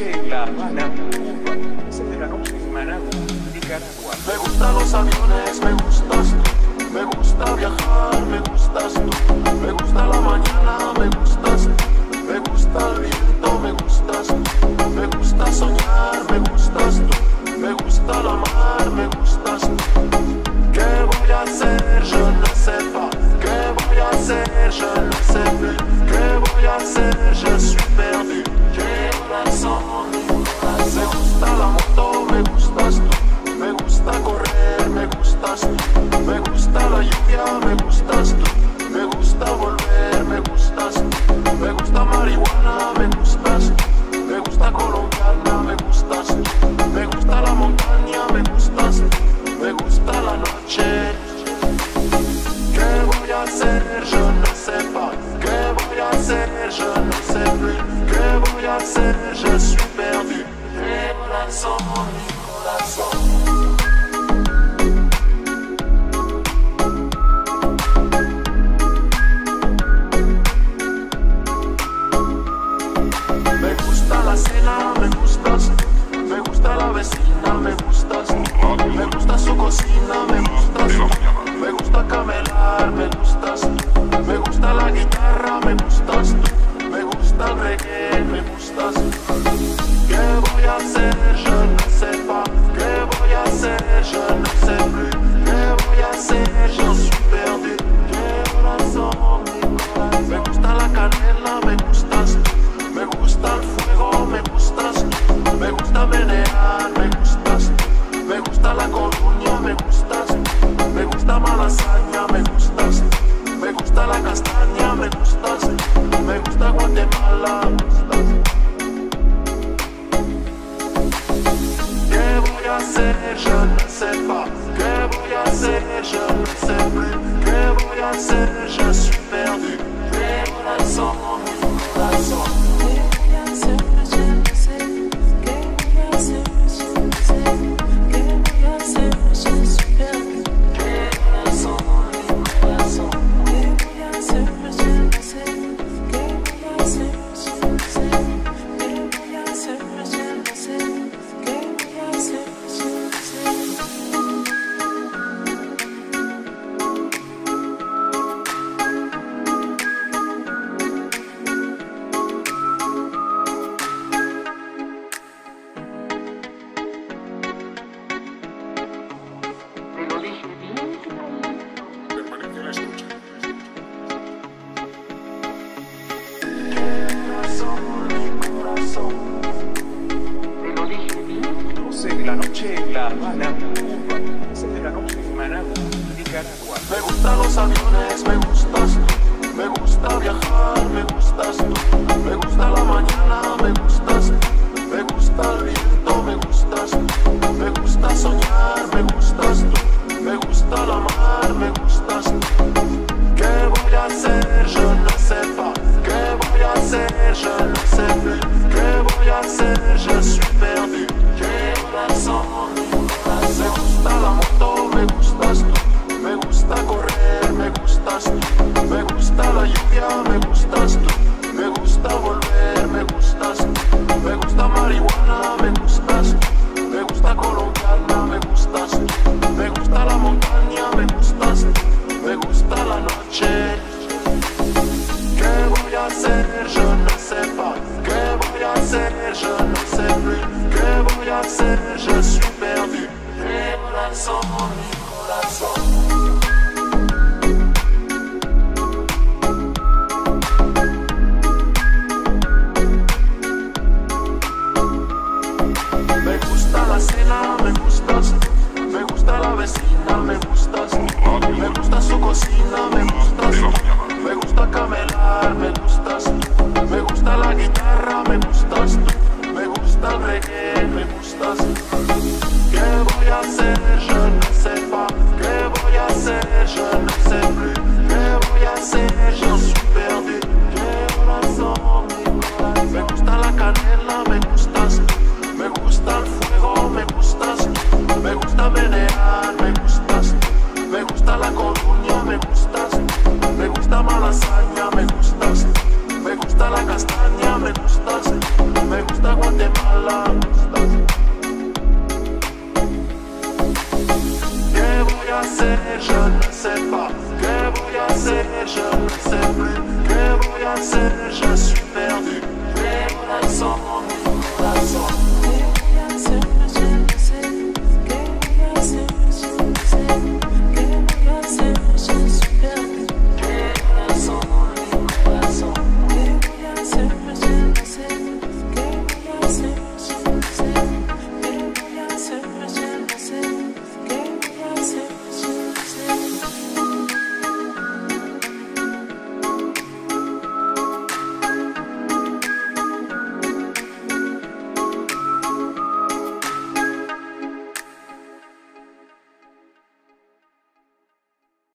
noche en La Habana, Cuba, 11 de la noche en Managua, Nicaragua. Me gustan los aviones, me gustas tú. Me gusta viajar, me gustas tú. Me gusta la mañana, me gustas tú. Me gusta el viento, me gustas tú. Me gusta soñar, me gustas tú. Me gusta la mar, me gustas tú. ¿Qué voy a hacer? Je ne sais pas. ¿Qué voy a hacer? Je ne sais plus. ¿Qué voy a hacer? Je suis perdu. J'ai corazón, mi corazón. Me gusta la moto, me gustas tú. Me gusta correr, me gustas tú. Me gusta la lluvia, me gustas tú. Me gusta volver, me gustas tú. Me gusta marihuana, me gustas tú. Me gusta colombiana, me gustas tú. Me gusta la montaña, me gustas tú. Me gusta la noche. ¿Qué voy a hacer? Je ne sais pas. ¿Qué voy a hacer? Je ne sais plus. ¿Qué voy a hacer? Je suis perdu. Mi corazón, mi corazón. Me gusta la cena, me gustas. Me gusta la vecina, me gustas. Me gusta su cocina, me gustas. Me gusta camelar, me gustas. Me gusta la guitarra, me gustas. Me gusta el reggae, me gustas. ¿Qué voy a hacer? Je ne sais pas. ¿Qué voy a hacer? Je ne sais plus. ¿Qué voy a hacer? Je suis perdu. ¿Qué corazón, mi corazón? Me gusta la canela, me gustas. Me gusta el fuego, me gustas. Me gusta menear, me gustas. Me gusta la coruña, me gustas. Me gusta malasaña, me gustas. Me gusta la castaña, me gustas. Me gusta Guatemala, me gustas. ¿Qué voy a hacer? Je ne sais pas. ¿Qué voy a hacer? Je ne sais plus. ¿Qué voy a hacer? Je suis perdu. Mi corazón, mi corazón. De la noche en La Habana, Cuba, 11 de la noche en Managua, Nicaragua. Me gustan los aviones, me gustas tú. Me gusta viajar, me gustas tú. Me gusta la mañana, me gustas tú. Me gusta el viento, me gustas tú. Me gusta soñar, me gustas tú. Me gusta la mar, me gustas tú. ¿Qué voy a hacer? Je ne sais pas. ¿Qué voy a hacer? Je ne sais plus. ¿Qué voy a hacer? Je suis perdu. ¿Qué corazón, mi corazón? Me gusta la moto, me gustas tú. Me gusta correr, me gustas tú. Me gusta la lluvia, me gustas tú. Me gusta volver, me gustas tú. Me gusta marihuana, me gustas tú. Me gusta colombiana, me gustas tú. Me gusta la montaña, me gustas tú. Me gusta la noche. ¿Qué voy a hacer? Je ne sais pas. ¿Qué voy a hacer? Je ne sais plus. ¿Qué voy a hacer? Je suis perdu. Mi corazón, mi corazón. Me gusta la cena, me gustas. Me gusta la vecina, me gustas. Me gusta su cocina, me gustas. Me gusta camelar, me gustas. Me gusta la guitarra, me gusta.